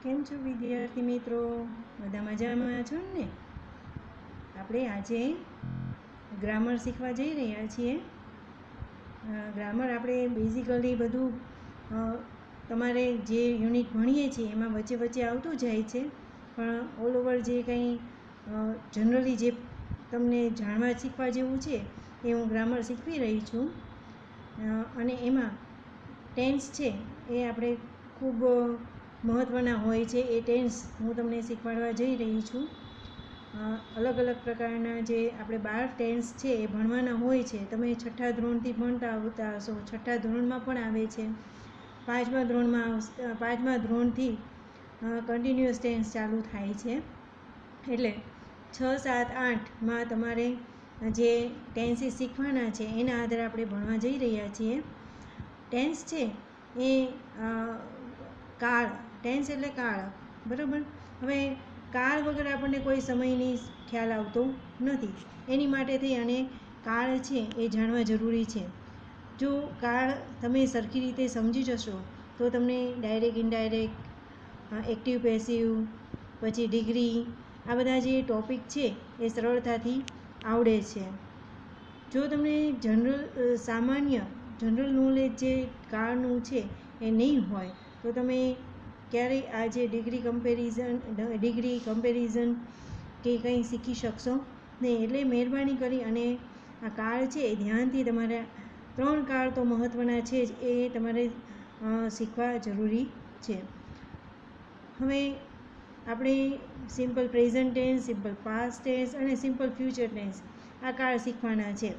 કેમ છો વિદ્યાર્થી મિત્રો? બધા મજામાં છો ને? આપણે આજે ગ્રામર શીખવા જઈ રહ્યા છીએ. ગ્રામર આપણે બેઝિકલી બધું તમારે જે યુનિટ ભણીએ છીએ એમાં વચ્ચે વચ્ચે આવતું જાય છે, પણ ઓલ ઓવર જે કંઈ જનરલી જે તમને જાણવા શીખવા જેવું છે એ હું ગ્રામર શીખવી રહી છું. અને એમાં ટેન્સ છે એ આપણે ખૂબ મહત્ત્વના હોય છે. એ ટેન્સ હું તમને શીખવાડવા જઈ રહી છું. અલગ અલગ પ્રકારના જે આપણે 12 ટેન્સ છે એ ભણવાના હોય છે. તમે 6ઠ્ઠા ધોરણથી ભણતા આવતા હશો, 6ઠ્ઠા ધોરણમાં પણ આવે છે, 5મા ધોરણથી કન્ટિન્યુઅસ ટેન્સ ચાલુ થાય છે. એટલે 6, 7, 8માં તમારે જે ટેન્સીસ શીખવાના છે એના આધારે આપણે ભણવા જઈ રહ્યા છીએ. ટેન્સ છે એ કાળ, ટેન્સ એટલે કાળ, બરાબર. હવે કાળ વગર આપણને કોઈ સમયની ખ્યાલ આવતો નથી. એની માટે થઈ અને કાળ છે એ જાણવા જરૂરી છે. જો કાળ તમે સરખી રીતે સમજી જશો તો તમને ડાયરેક્ટ, ઇનડાયરેક્ટ, એક્ટિવ, પેસિવ, પછી ડિગ્રી, આ બધા જે ટૉપિક છે એ સરળતાથી આવડે છે. જો તમને સામાન્ય જનરલ નોલેજ જે કાળનું છે એ નહીં હોય તો તમે ક્યારેય આ જે ડિગ્રી કમ્પેરિઝન કે કંઈ શીખી શકશો નહીં. એટલે મહેરબાની કરી અને આ કાળ છે એ ધ્યાનથી તમારે 3 કાળ તો મહત્ત્વના છે જ, એ તમારે શીખવા જરૂરી છે. હવે આપણે simple present tense, simple past tense અને સિમ્પલ ફ્યુચર ટેન્સ આ કાળ શીખવાના છે.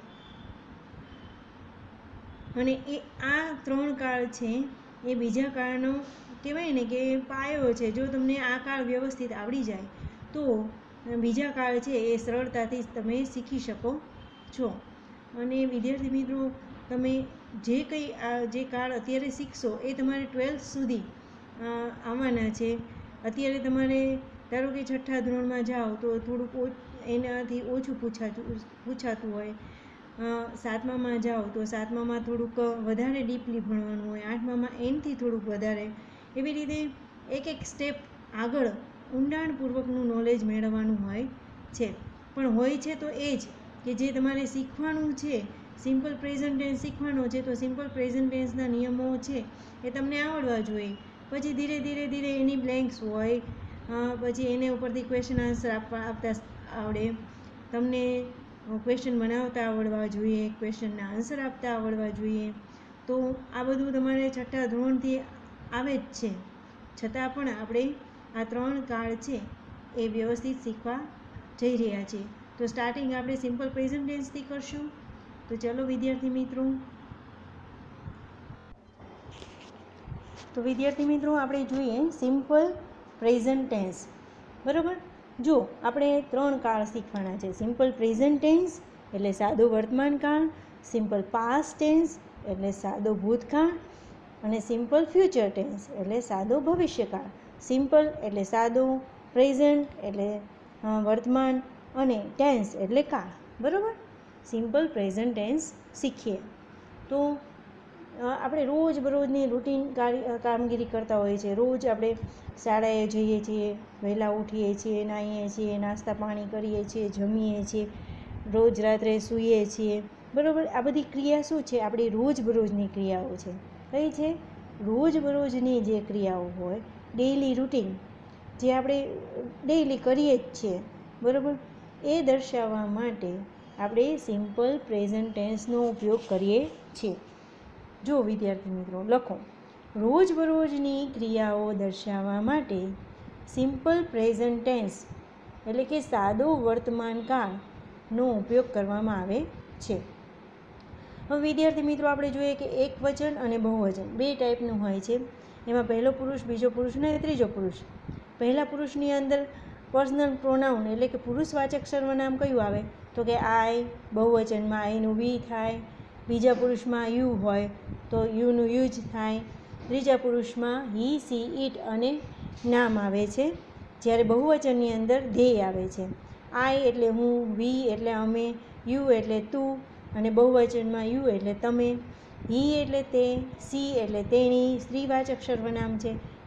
અને આ 3 કાળ છે એ બીજા કાળનો કહેવાય ને કે પાયો છે. જો તમને આ કાળ વ્યવસ્થિત આવડી જાય તો બીજા કાળ છે એ સરળતાથી તમે શીખી શકો છો. અને વિદ્યાર્થી મિત્રો, તમે જે કંઈ જે કાળ અત્યારે શીખશો એ તમારે 12th સુધી આવવાના છે. અત્યારે તમારે ધારો કે 6ઠ્ઠા ધોરણમાં જાઓ તો થોડુંક એનાથી ઓછું પૂછાતું હોય, 7મામાં જાઓ તો 7મામાં થોડુંક વધારે ડીપલી ભણવાનું હોય, 8મામાં એનથી થોડુંક વધારે, એવી રીતે એક સ્ટેપ આગળ ઊંડાણપૂર્વકનું નોલેજ મેળવવાનું હોય છે. પણ હોય છે તો એ જ કે જે તમારે શીખવાનું છે, સિમ્પલ પ્રેઝન્ટ ટેન્સ શીખવાનો છે તો સિમ્પલ પ્રેઝન્ટ ટેન્સના નિયમો છે એ તમને આવડવા જોઈએ. પછી ધીરે ધીરે એની બ્લેન્ક્સ હોય, પછી એને ઉપરથી ક્વેશ્ચન આન્સર આપતા આવડે, તમને ક્વેશ્ચન બનાવતા આવડવા જોઈએ, ક્વેશ્ચનના આન્સર આપતા આવડવા જોઈએ. તો આ બધું તમારે 6ઠ્ઠા ધોરણથી આવે જ છે. છતાં પણ આપણે આ 3 કાળ છે એ વ્યવસ્થિત શીખવા જઈ રહ્યા છીએ. તો સ્ટાર્ટિંગ આપણે સિમ્પલ પ્રેઝન્ટ ટેન્સથી કરશું. તો ચલો વિદ્યાર્થી મિત્રો. તો વિદ્યાર્થી મિત્રો, આપણે જોઈએ સિમ્પલ પ્રેઝન્ટ ટેન્સ, બરાબર. જો આપણે 3 કાળ શીખવાના છે. સિમ્પલ પ્રેઝન્ટ ટેન્સ એટલે સાદો વર્તમાન કાળ, સિમ્પલ પાસ્ટ ટેન્સ એટલે સાદો ભૂતકાળ, અને સિમ્પલ ફ્યુચર ટેન્સ એટલે સાદો ભવિષ્યકાળ. સિમ્પલ એટલે સાદો, પ્રેઝન્ટ એટલે વર્તમાન, અને ટેન્સ એટલે કાળ, બરાબર. સિમ્પલ પ્રેઝન્ટ ટેન્સ શીખીએ તો આપણે રોજબરોજની રૂટીન કામગીરી કરતા હોઈએ છીએ. રોજ આપણે શાળાએ જઈએ છીએ, વહેલા ઉઠીએ છીએ, નાહીએ છીએ, નાસ્તા પાણી કરીએ છીએ, જમીએ છીએ, રોજ રાત્રે સૂઈએ છીએ, બરાબર. આ બધી ક્રિયા શું છે? આપણી રોજબરોજની ક્રિયાઓ છે. કઈ છે? રોજબરોજની જે ક્રિયાઓ હોય, ડેઇલી રૂટીન જે આપણે ડેઇલી કરીએ જ છીએ, બરાબર. એ દર્શાવવા માટે આપણે સિમ્પલ પ્રેઝન્ટ ટેન્સનો ઉપયોગ કરીએ છીએ. જો વિદ્યાર્થી મિત્રો લખો, રોજબરોજની ક્રિયાઓ દર્શાવવા માટે સિમ્પલ પ્રેઝન્ટ ટેન્સ એટલે કે સાદો વર્તમાન કાળનો ઉપયોગ કરવામાં આવે છે. હવે વિદ્યાર્થી મિત્રો, આપણે જોઈએ કે એકવચન અને બહુવચન 2 ટાઈપનું હોય છે. એમાં પહેલો પુરુષ, બીજો પુરુષ અને ત્રીજો પુરુષ. પહેલા પુરુષની અંદર પર્સનલ પ્રોનાઉન એટલે કે પુરુષવાચક સર્વનામ કયું આવે? તો કે આઈ. બહુવચનમાં આઈનું વી થાય. બીજા પુરુષમાં યુ હોય તો યુનું યુ જ થાય. ત્રીજા પુરુષમાં હી, સી, ઇટ અને નામ આવે છે. જ્યારે બહુવચનની અંદર ધેય આવે છે. આઈ એટલે હું, વી એટલે અમે, યુ એટલે તું, અને બહુવચનમાં યુ એટલે તમે. હી એટલે તે, સી એટલે તેણી સ્ત્રીવાચક સર્વનામ છે,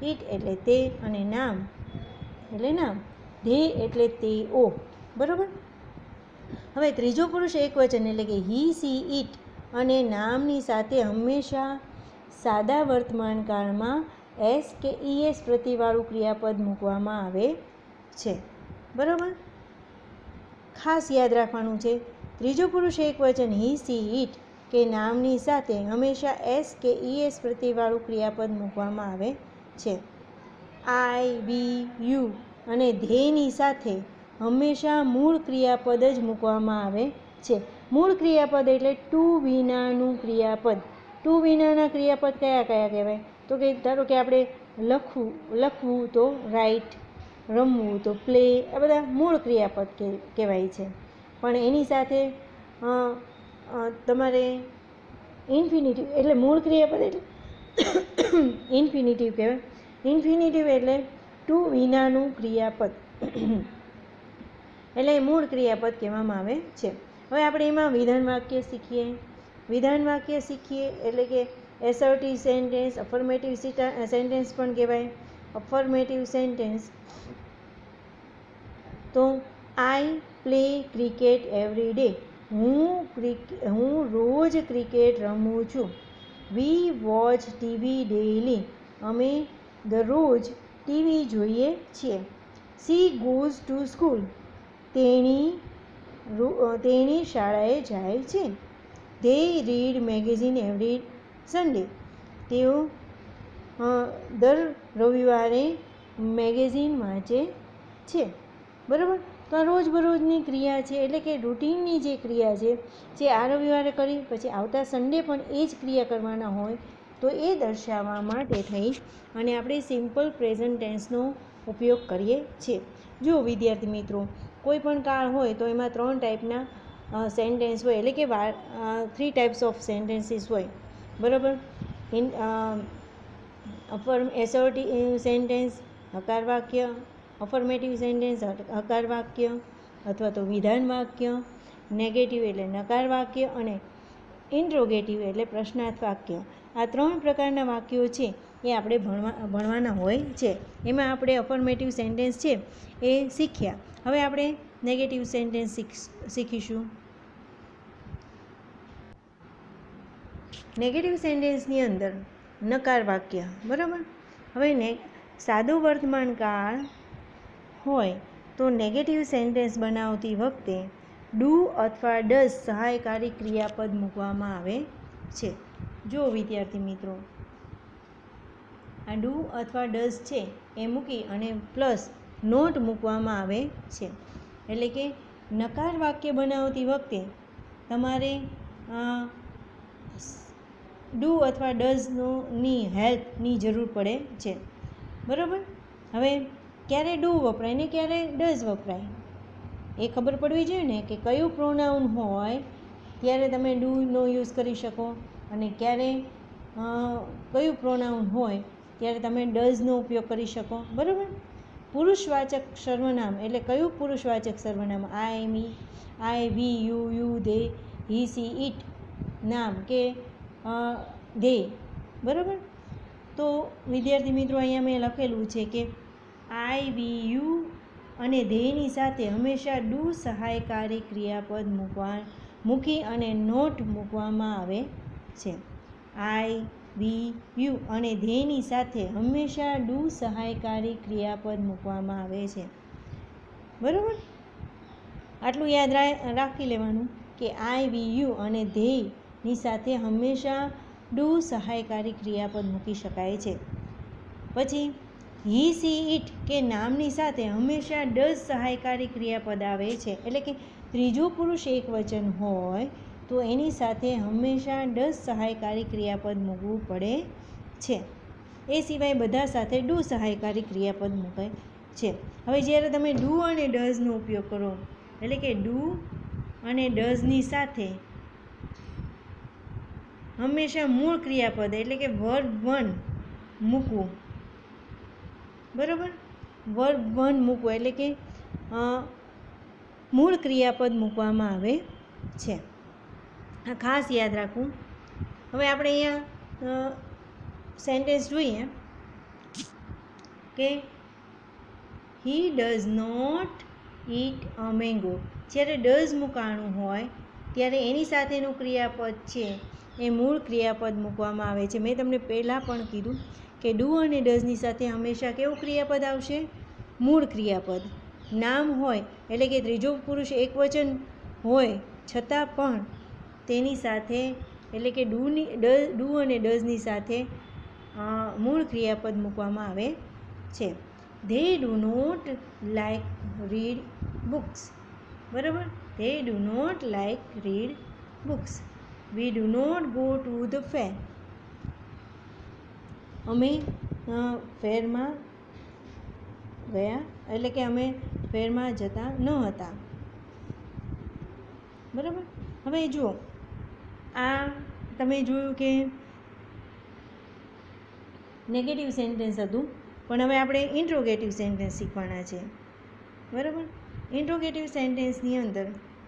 ઇટ એટલે તે અને નામ એટલે નામ, ધે એટલે તેઓ. બરાબર. હવે ત્રીજો પુરુષ એકવચન એટલે કે હી, સી, ઇટ અને નામની સાથે હંમેશા સાદા વર્તમાન કાળમાં એસ કે ઈએસ પ્રતિવાળું ક્રિયાપદ મૂકવામાં આવે છે. બરાબર. ખાસ યાદ રાખવાનું છે, ત્રીજો પુરુષ એકવચન હી, સી, ઇટ કે નામની સાથે હંમેશા એસ કે ઈએસ પ્રતિવાળું ક્રિયાપદ મૂકવામાં આવે છે. આઈ, વી, યુ અને ધેયની સાથે હંમેશા મૂળ ક્રિયાપદ જ મૂકવામાં આવે છે. મૂળ ક્રિયાપદ એટલે ટુ વિનાનું ક્રિયાપદ. ટુ વિનાના ક્રિયાપદ કયા કયા કહેવાય? તો કે ધારો કે આપણે લખવું તો રાઇટ, રમવું તો પ્લે, આ બધા મૂળ ક્રિયાપદ કહેવાય છે. પણ એની સાથે તમારે ઇન્ફિનિટિવ એટલે મૂળ ક્રિયાપદ એટલે ઇન્ફિનિટિવ કહેવાય. ઇન્ફિનિટિવ એટલે ટુ વિનાનું ક્રિયાપદ એટલે મૂળ ક્રિયાપદ કહેવામાં આવે છે. હવે આપણે એમાં વિધાન વાક્ય શીખીએ. વિધાન વાક્ય શીખીએ એટલે કે એસર્ટિવ સેન્ટેન્સ, અફર્મેટિવ સેન્ટેન્સ પણ કહેવાય. અફર્મેટિવ સેન્ટેન્સ તો I play cricket every day. હું રોજ ક્રિકેટ રમું છું. We watch TV daily. અમે દરરોજ ટીવી જોઈએ છીએ. She goes to school. તેણી શાળાએ જાય છે. They read magazine every Sunday. તેઓ દર રવિવારે મેગેઝિન વાંચે છે. બરાબર. તો આ રોજબરોજની ક્રિયા છે, એટલે કે રૂટિનની જે ક્રિયા છે જે આ રવિવારે કરી પછી આવતા સન્ડે પણ એ જ ક્રિયા કરવાના હોય તો એ દર્શાવવા માટે થઈ અને આપણે સિમ્પલ પ્રેઝન્ટ ટેન્સનો ઉપયોગ કરીએ છીએ. જો વિદ્યાર્થી મિત્રો, કોઈ પણ કાળ હોય તો એમાં 3 ટાઈપના સેન્ટેન્સ હોય, એટલે કે 3 ટાઈપ્સ ઓફ સેન્ટેન્સીસ હોય. બરાબર. એસર્ટિવ સેન્ટેન્સ હકાર વાક્ય, અફર્મેટિવ સેન્ટેન્સ હકાર વાક્ય અથવા તો વિધાન વાક્ય, નેગેટિવ એટલે નકાર વાક્ય અને ઇન્ટ્રોગેટિવ એટલે પ્રશ્નાર્થ વાક્ય. આ 3 પ્રકારના વાક્યો છે એ આપણે ભણવાના હોય છે. એમાં આપણે અફર્મેટિવ સેન્ટેન્સ છે એ શીખ્યા. હવે આપણે નેગેટિવ સેન્ટેન્સ શીખીશું. નેગેટિવ સેન્ટેન્સની અંદર નકાર વાક્ય. બરાબર. હવે સાદું વર્તમાન કાળ હોય તો નેગેટિવ સેન્ટેન્સ બનાવતી વખતે ડુ અથવા ડઝ સહાયકારી ક્રિયાપદ મૂકવામાં આવે છે. જો વિદ્યાર્થી મિત્રો, આ ડુ અથવા ડઝ છે એ મૂકી અને પ્લસ નોટ મૂકવામાં આવે છે. એટલે કે નકાર વાક્ય બનાવતી વખતે તમારે ડુ અથવા ડઝની હેલ્પની જરૂર પડે છે. બરાબર. હવે ક્યારે ડુ વપરાય ને ક્યારે ડઝ વપરાય એ ખબર પડવી જોઈએ ને, કે કયું પ્રોનાઉન હોય ત્યારે તમે ડુનો યુઝ કરી શકો અને ક્યારે કયું પ્રોનાઉન હોય ત્યારે તમે ડઝનો ઉપયોગ કરી શકો. બરાબર. પુરુષવાચક સર્વનામ એટલે કયું પુરુષવાચક સર્વનામ? I, me, I, we, you, they, he, she, it નામ કે ધે. બરાબર. તો વિદ્યાર્થી મિત્રો, અહીંયા મેં લખેલું છે કે આઈ, વી, યુ અને ધેયની સાથે હંમેશા ડુ સહાયકારી ક્રિયાપદ મૂકી અને નોટ મૂકવામાં આવે છે. આઈ, વી, યુ અને ધેયની સાથે હંમેશા ડુ સહાયકારી ક્રિયાપદ મૂકવામાં આવે છે. બરાબર. આટલું યાદ રાખી લેવાનું કે આઈ, વી, યુ અને ધેયની સાથે હંમેશા ડુ સહાયકારી ક્રિયાપદ મૂકી શકાય છે. પછી હી, સી, ઇટ કે નામની સાથે હંમેશા ડઝ સહાયકારી ક્રિયાપદ આવે છે. એટલે કે ત્રીજો પુરુષ એકવચન હોય તો એની સાથે હંમેશા ડઝ સહાયકારી ક્રિયાપદ મૂકવું પડે છે. એ સિવાય બધા સાથે ડુ સહાયકારી ક્રિયાપદ મૂકાય છે. હવે જ્યારે તમે ડુ અને ડઝનો ઉપયોગ કરો, એટલે કે ડુ અને ડઝની સાથે હંમેશા મૂળ ક્રિયાપદ એટલે કે વર્બ 1 મૂકવું. બરાબર. વર્બ 1 મૂકવું એટલે કે મૂળ ક્રિયાપદ મૂકવામાં આવે છે. આ ખાસ યાદ રાખવું. હવે આપણે અહીંયા સેન્ટેન્સ જોઈએ. કે he does not eat a mango. જ્યારે ડઝ મૂકાણું હોય ત્યારે એની સાથેનું ક્રિયાપદ છે એ મૂળ ક્રિયાપદ મૂકવામાં આવે છે. મેં તમને પહેલાં પણ કીધું કે ડુ અને ડઝની સાથે હંમેશા કેવું ક્રિયાપદ આવશે? મૂળ ક્રિયાપદ. નામ હોય એટલે કે ત્રીજો પુરુષ એકવચન હોય છતાં પણ તેની સાથે એટલે કે ડુ અને ડઝની સાથે મૂળ ક્રિયાપદ મૂકવામાં આવે છે. They do not like read books. બરાબર? They do not like read books. We do not go to the fair. અમે ફેરમાં ગયા એટલે કે અમે ફેરમાં જતા ન હતા. બરાબર? હવે જુઓ, આ તમે જોયું કે નેગેટિવ સેન્ટેન્સ હતું, પણ હવે આપણે ઇન્ટ્રોગેટિવ સેન્ટેન્સ શીખવાના છે. બરાબર? ઇન્ટ્રોગેટિવ સેન્ટેન્સની અંદર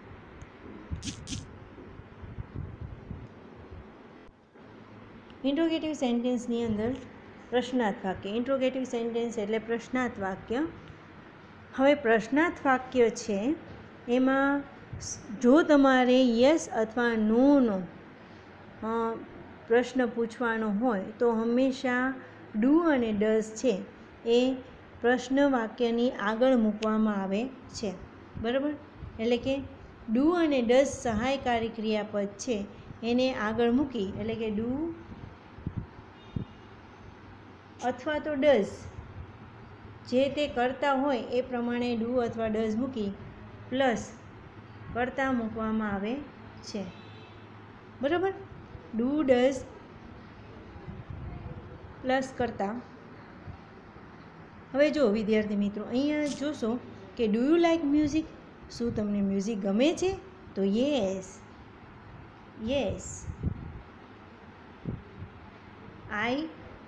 પ્રશ્નાર્થ વાક્ય. ઇન્ટ્રોગેટિવ સેન્ટેન્સ એટલે પ્રશ્નાર્થ વાક્ય. હવે પ્રશ્નાર્થ વાક્ય છે એમાં જો તમારે યસ અથવા નોનો પ્રશ્ન પૂછવાનો હોય તો હંમેશા ડુ અને ડઝ છે એ પ્રશ્ન વાક્યની આગળ મૂકવામાં આવે છે. બરાબર? એટલે કે ડુ અને ડઝ સહાયકારી ક્રિયાપદ છે એને આગળ મૂકી એટલે કે ડુ અથવા તો ડઝ જે તે કરતા હોય એ પ્રમાણે ડુ અથવા ડઝ મૂકી પ્લસ કરતા મૂકવામાં આવે છે. બરાબર? ડુ ડઝ પ્લસ કરતા. હવે જો વિદ્યાર્થી મિત્રો, અહીંયા જોશો કે ડુ યુ લાઇક મ્યુઝિક. શું તમને મ્યુઝિક ગમે છે? તો yes, yes. I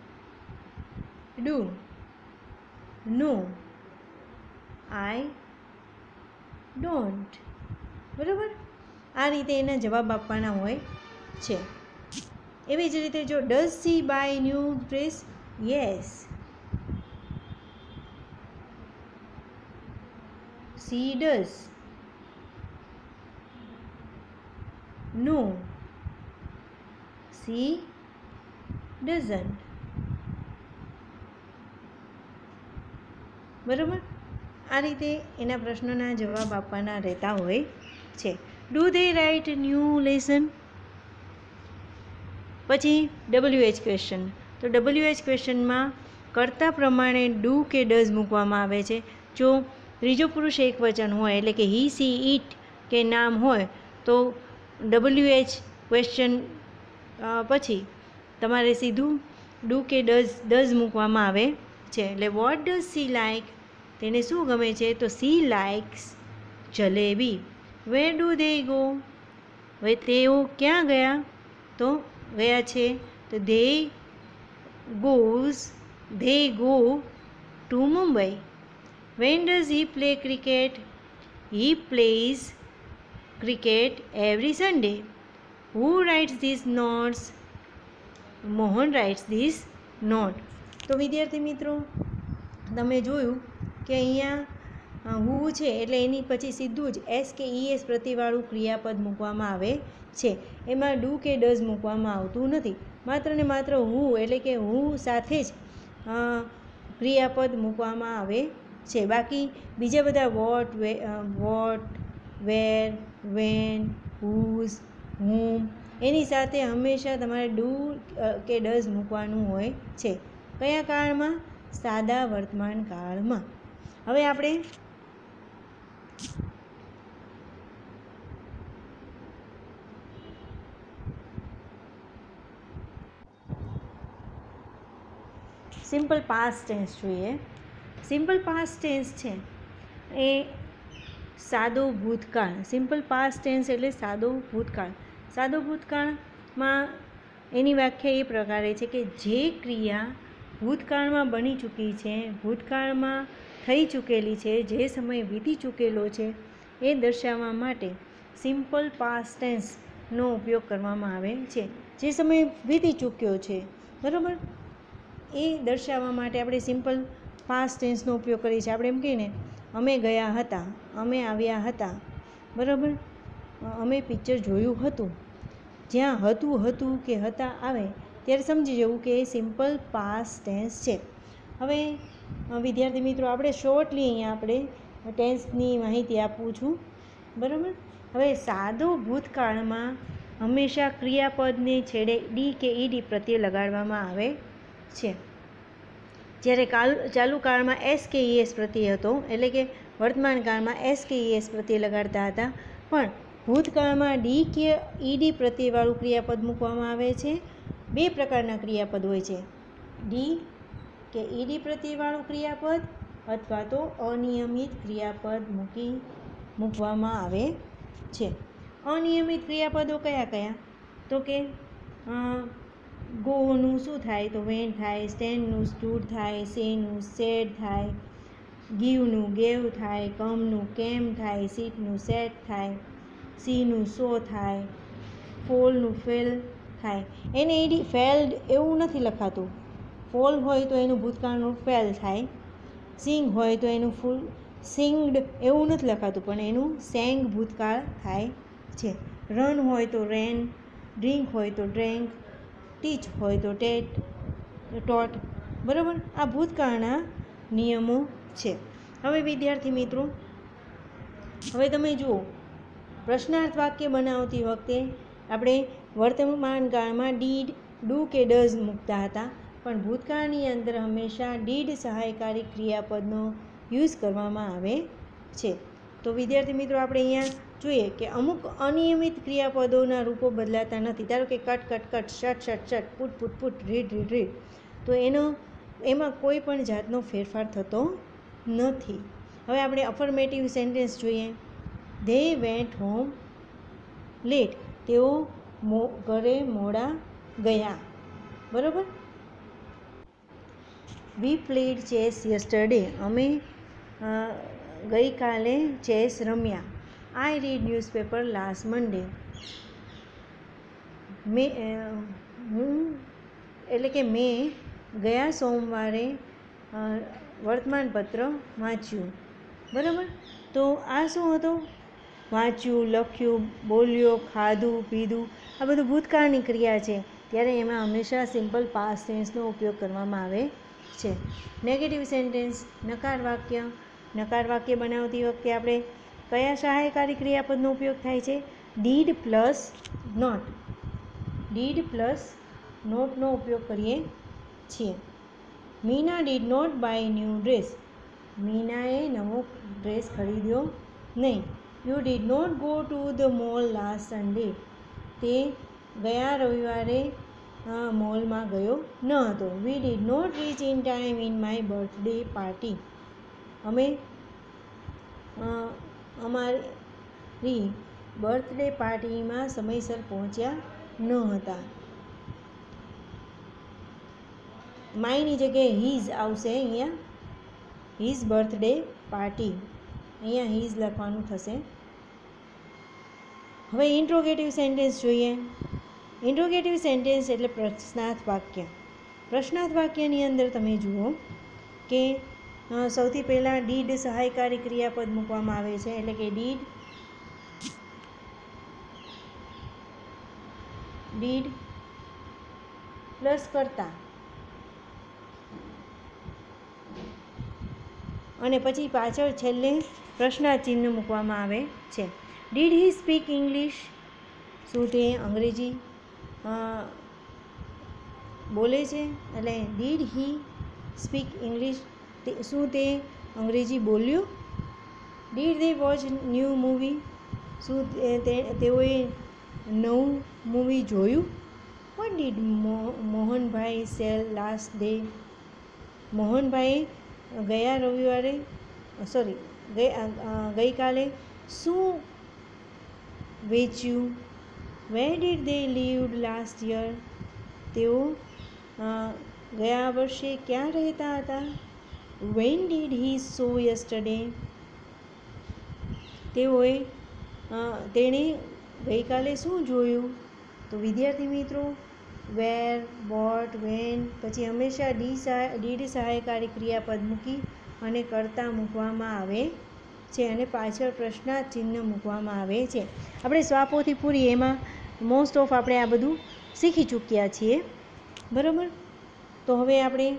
do. No, I don't. બરાબર? આ રીતે એના જવાબ આપવાના હોય છે. એવી જ રીતે જો does she buy new dress? Yes, she does. No, she doesn't. બરાબર? આ રીતે એના પ્રશ્નોના જવાબ આપવાના રહેતા હોય છે. Do they write new lesson? પછી WH ક્વેશ્ચન. તો WH ક્વેશ્ચનમાં કરતા પ્રમાણે ડુ કે ડઝ મૂકવામાં આવે છે. જો ત્રીજો પુરુષ એકવચન હોય એટલે કે હી સી ઇટ કે નામ હોય તો WH ક્વેશ્ચન પછી તમારે સીધું ડુ કે ડઝ મૂકવામાં આવે છે. એટલે વોટ ડઝ સી લાઇક? તેને શું ગમે છે? તો she likes jalebi. Where do they go? હવે તેઓ ક્યાં ગયા? તો ગયા છે તો they go to Mumbai. When does he play cricket? He plays cricket every Sunday. Who writes this notes? Mohan writes this note. તો વિદ્યાર્થી મિત્રો, તમે જોયું કે અહીંયા હુ છે એટલે એની પછી સીધું જ એસ કે ઈએસ પ્રતિવાળું ક્રિયાપદ મૂકવામાં આવે છે. એમાં ડુ કે ડઝ મૂકવામાં આવતું નથી. માત્ર ને માત્ર હુ એટલે કે હુ સાથે જ ક્રિયાપદ મૂકવામાં આવે છે. બાકી બીજા બધા what, where, when, whose, whom એની સાથે હંમેશા તમારે ડુ કે ડઝ મૂકવાનું હોય છે. કયા કાળમાં? સાદા વર્તમાન કાળમાં. હવે આપણે સિમ્પલ પાસ્ટ ટેન્સ જોઈએ. સિમ્પલ પાસ્ટ ટેન્સ છે એ સાદો ભૂતકાળ. સિમ્પલ પાસ્ટ ટેન્સ એટલે સાદો ભૂતકાળ. સાદો ભૂતકાળમાં એની વ્યાખ્યા એ પ્રકારે છે કે જે ક્રિયા ભૂતકાળમાં બની ચૂકી છે, ભૂતકાળમાં થઈ ચૂકેલી છે, જે સમય વીતી ચૂકેલો છે એ દર્શાવવા માટે સિમ્પલ પાસ્ટ ટેન્સનો ઉપયોગ કરવામાં આવે છે. જે સમય વીતી ચૂક્યો છે, બરાબર, એ દર્શાવવા માટે આપણે સિમ્પલ પાસ્ટ ટેન્સનો ઉપયોગ કરીએ છીએ. આપણે એમ કહીએ ને, અમે ગયા હતા, અમે આવ્યા હતા, બરાબર. અમે પિક્ચર જોયું હતું. જ્યાં હતું કે હતા આવે ત્યારે સમજી જવું કે એ સિમ્પલ પાસ્ટ ટેન્સ છે. હવે વિદ્યાર્થી મિત્રો, આપણે શોર્ટલી અહીંયા આપણે ટેન્સની માહિતી આપું છું, બરાબર. હવે સાદો ભૂતકાળમાં હંમેશા ક્રિયાપદને છેડે ડી કે ઈડી પ્રત્યય લગાડવામાં આવે છે. જ્યારે ચાલુ કાળમાં એસ કે ઈએસ પ્રત્યય હતો, એટલે કે વર્તમાન કાળમાં એસ કે ઈએસ પ્રત્યય લગાડતા હતા, પણ ભૂતકાળમાં ડી કે ઈડી પ્રત્યયવાળું ક્રિયાપદ મૂકવામાં આવે છે. બે પ્રકારના ક્રિયાપદ હોય છે, ડી કે ઈડી પ્રત્યયવાળું ક્રિયાપદ અથવા તો અનિયમિત ક્રિયાપદ મૂકવામાં આવે છે. અનિયમિત ક્રિયાપદો કયા કયા? તો કે ગોનું શું થાય? તો વેન થાય. સ્ટેન્ડનું સ્ટૂડ થાય. સેનું સેડ થાય. ગીવનું ગેવ થાય. કમનું કેમ થાય. સીટનું સેટ થાય. સીનું સો થાય. ફોલનું ફેલ થાય. એને ઈડી ફેલ્ડ એવું નથી લખાતું. ફોલ હોય તો એનું ભૂતકાળનું ફેલ થાય. સિંગ હોય તો એનું ફૂલ સિંગડ એવું નથી લખાતું, પણ એનું સેંગ ભૂતકાળ થાય છે. રન હોય તો રેન. ડ્રિંક હોય તો ડ્રેન્ક. ટીચ હોય તો ટોટ, બરાબર. આ ભૂતકાળના નિયમો છે. હવે વિદ્યાર્થી મિત્રો, હવે તમે જુઓ, પ્રશ્નાર્થ વાક્ય બનાવતી વખતે આપણે વર્તમાન કાળમાં ડીડ, ડુ કે ડઝ મૂકતા હતા, પણ ભૂતકાળની અંદર હંમેશા ડીડ સહાયકારી ક્રિયાપદનો યુઝ કરવામાં આવે છે. તો વિદ્યાર્થી મિત્રો, આપણે અહીંયા જોઈએ કે અમુક અનિયમિત ક્રિયાપદોના રૂપો બદલાતા નથી. ધારો કે cut cut cut, shut shut shut, put put put, read read read, તો એમાં કોઈ પણ જાતનો ફેરફાર થતો નથી. હવે આપણે અફર્મેટિવ સેન્ટેન્સ જોઈએ. ધે વેન્ટ હોમ લેટ, તેઓ ઘરે મોડા ગયા, બરાબર. વી પ્લેડ ચેસ યસ્ટરડે, અમે ગઈકાલે ચેસ રમ્યા. I read newspaper last Monday, મેં ગયા સોમવારે વર્તમાનપત્ર વાંચ્યું, બરાબર. તો આ શું હતું? વાંચ્યું, લખ્યું, બોલ્યો, ખાધું, પીધું, આ બધું ભૂતકાળની ક્રિયા છે, ત્યારે એમાં હંમેશા સિમ્પલ પાસ્ટ ટેન્સનો ઉપયોગ કરવામાં આવે છે. નેગેટિવ સેન્ટેન્સ, નકાર વાક્ય. નકાર વાક્ય બનાવતી વખતે આપણે કયા સહાયકારી ક્રિયાપદનો ઉપયોગ થાય છે? Did plus not. Did plus નોટનો ઉપયોગ કરીએ છીએ. Meena did not buy new dress, મીનાએ નવો ડ્રેસ ખરીદ્યો નહીં. You did not go to the mall last Sunday, તે ગયા રવિવારે મોલમાં ગયો ન હતો. We did not reach in time in my birthday party, અમે અમારી બર્થડે પાર્ટીમાં સમયસર પહોંચ્યા ન હતા. માયની જગ્યાએ હીઝ આવશે. અહીંયા હીઝ બર્થડે પાર્ટી, અહીંયા હીઝ લખવાનું થશે. હવે ઇન્ટ્રોગેટિવ સેન્ટેન્સ જોઈએ. ઇન્ટ્રોગેટિવ સેન્ટેન્સ એટલે પ્રશ્નાર્થ વાક્ય. પ્રશ્નાર્થ વાક્યની અંદર તમે જુઓ કે સૌથી પહેલાં ડીડ સહાયકારી ક્રિયાપદ મૂકવામાં આવે છે, એટલે કે ડીડ પ્લસ કર્તા, અને પછી પાછળ છેલ્લે પ્રશ્નાર્થ ચિહ્ન મૂકવામાં આવે છે. ડીડ હી સ્પીક ઇંગ્લિશ, શું તે અંગ્રેજી બોલે છે? એટલે ડીડ હી સ્પીક ઇંગ્લિશ, શું તે અંગ્રેજી બોલ્યો? Did they watch new movie, શું તેઓએ નવું મૂવી જોયું? What did Mohanbhai sell last day, મોહનભાઈએ ગઈકાલે શું વેચ્યું? Where did they lived last year, તેઓ ગયા વર્ષે ક્યાં રહેતા હતા? When did he saw yesterday, તેણે ગઈકાલે શું જોયું? તો વિદ્યાર્થી મિત્રો, વેર, વોટ, વેન, પછી હંમેશા ડીડ સહાયકારી ક્રિયાપદ મૂકી અને કર્તા મૂકવામાં આવે છે અને પાછળ પ્રશ્નાર્થ ચિહ્ન મૂકવામાં આવે છે. આપણે સ્વાપોથી પૂરી એમાં મોસ્ટ ઓફ આપણે આ બધું શીખી ચૂક્યા છીએ, બરાબર. તો હવે આપણે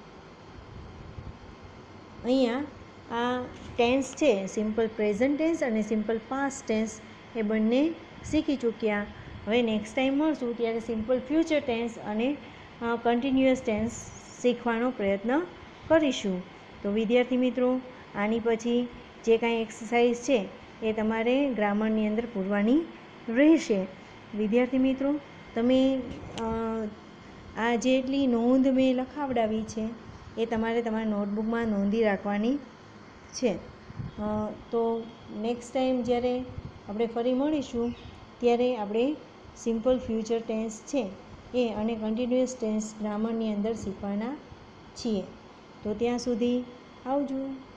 અહીંયા આ ટેન્સ છે, સિમ્પલ પ્રેઝન્ટ ટેન્સ અને સિમ્પલ પાસ્ટ ટેન્સ, એ બંને શીખી ચૂક્યા. હવે નેક્સ્ટ ટાઈમ મળશું ત્યારે સિમ્પલ ફ્યુચર ટેન્સ અને કન્ટિન્યુઅસ ટેન્સ શીખવાનો પ્રયત્ન કરીશું. તો વિદ્યાર્થી મિત્રો, આની પછી જે કાંઈ એક્સરસાઇઝ છે એ તમારે ગ્રામરની અંદર પૂરવાની રહેશે. વિદ્યાર્થી મિત્રો, તમે આ જેટલી નોંધ મેં લખાવડાવી છે એ તમારે તમારા નોટબુકમાં નોંધી રાખવાની છે. તો નેક્સ્ટ ટાઈમ જ્યારે આપણે ફરી મળીશું ત્યારે આપણે સિમ્પલ ફ્યુચર ટેન્સ છે એ અને કન્ટિન્યુઅસ ટેન્સ ગ્રામરની અંદર શીખવાના છીએ. તો ત્યાં સુધી આવજો.